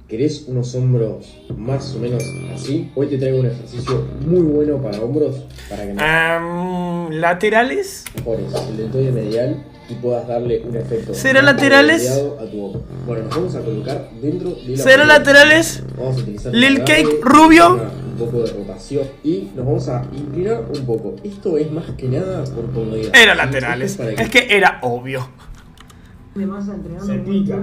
¿Querés unos hombros más o menos así? Hoy te traigo un ejercicio muy bueno para hombros, para que ¿laterales? mejores el deltoide medial y puedas darle un efecto ¿Será más laterales? redondeado a tu hombro. Bueno, nos vamos a colocar dentro de la ¿Será pelota. laterales? Vamos a utilizar Lil un agarre, Cake rubio. un poco de rotación y nos vamos a inclinar un poco. Esto es más que nada por comodidad. Era ¿Sí? laterales. Esto es para Es que era obvio. de masa entrenando. Se pica.